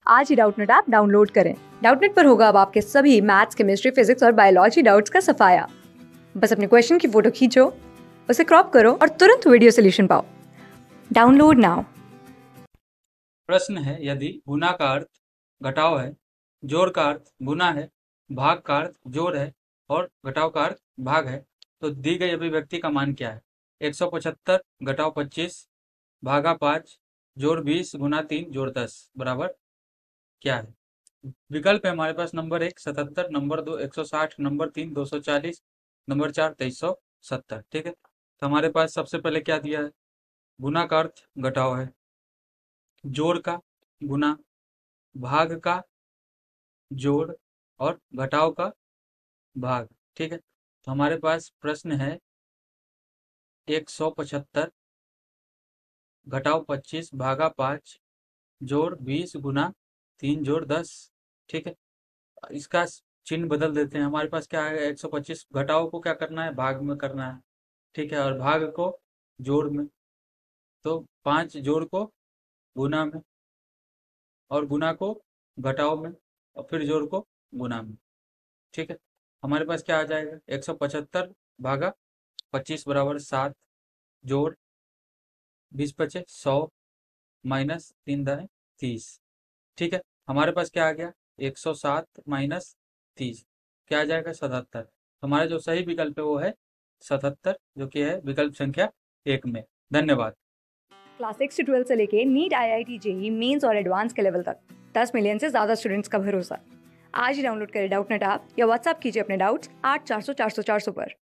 आज ही Doubtnut app download करें। डाउटनेट पर होगा अब आपके सभी मैथ्स, केमिस्ट्री, फिजिक्स और बायोलॉजी डाउट्स का सफाया। बस अपने क्वेश्चन की फोटो खींचो, उसे क्रॉप करो और तुरंत वीडियो सोल्यूशन पाओ। Download now. प्रश्न है, यदि गुना का अर्थ घटाव है, जोड़ का अर्थ गुना है, भाग का अर्थ जोड़ है और घटाव का अर्थ भाग है, तो दी गई अभिव्यक्ति का मान क्या है? 175 घटाव 25 भागा 5 जोड़ 20 गुना 3 जोड़ 10 बराबर क्या है? विकल्प है हमारे पास नंबर 1 77, नंबर 2 160, नंबर 3 240, नंबर 4 2370। ठीक है, तो हमारे पास सबसे पहले क्या दिया है? गुना का अर्थ घटाव है, जोड़ का गुना, भाग का जोड़ और घटाव का भाग। ठीक है, तो हमारे पास प्रश्न है 175 घटाव 25 भागा 5 जोड़ 20 गुना 3 जोड़ 10। ठीक है, इसका चिन्ह बदल देते हैं। हमारे पास क्या है? 125 घटाव को क्या करना है? भाग में करना है। ठीक है, और भाग को जोड़ में, तो 5 जोड़ को गुना में और गुना को घटाव में और फिर जोड़ को गुना में। ठीक है, हमारे पास क्या आ जाएगा? 175 भागा 25 बराबर 7 जोड़ 20 बचे 100 माइनस 3 दाएँ 30। ठीक है, हमारे पास क्या आ गया? 107 माइनस 30 क्या आ जाएगा? 77। हमारा जो सही विकल्प है वो है 77, जो कि है विकल्प संख्या 1 में। धन्यवाद। क्लास 6 से 12 से लेके नीट, IIT, जेईई मेंस और एडवांस के लेवल तक 10 मिलियन से ज्यादा स्टूडेंट्स का भरोसा। आज ही डाउनलोड करें डाउटनेट ऐप या व्हाट्सएप कीजिए अपने डाउट्स 8400 400 400 पर।